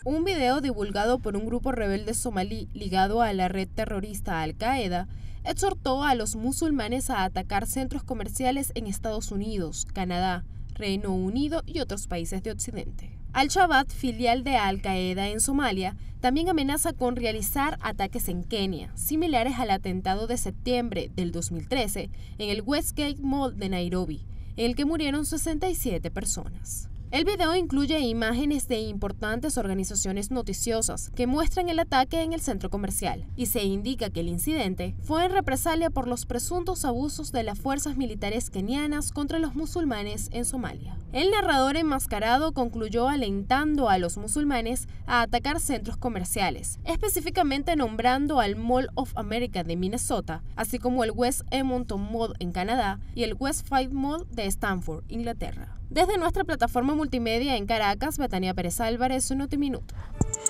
Un video divulgado por un grupo rebelde somalí ligado a la red terrorista Al-Qaeda exhortó a los musulmanes a atacar centros comerciales en Estados Unidos, Canadá, Reino Unido y otros países de Occidente. Al-Shabaab, filial de Al-Qaeda en Somalia, también amenaza con realizar ataques en Kenia, similares al atentado de septiembre del 2013 en el Westgate Mall de Nairobi, en el que murieron 67 personas. El video incluye imágenes de importantes organizaciones noticiosas que muestran el ataque en el centro comercial y se indica que el incidente fue en represalia por los presuntos abusos de las fuerzas militares kenianas contra los musulmanes en Somalia. El narrador enmascarado concluyó alentando a los musulmanes a atacar centros comerciales, específicamente nombrando al Mall of America de Minnesota, así como el West Edmonton Mall en Canadá y el Westfield Mall de Stamford, Inglaterra. Desde nuestra plataforma multimedia en Caracas, Betania Pérez Álvarez, Notiminuto.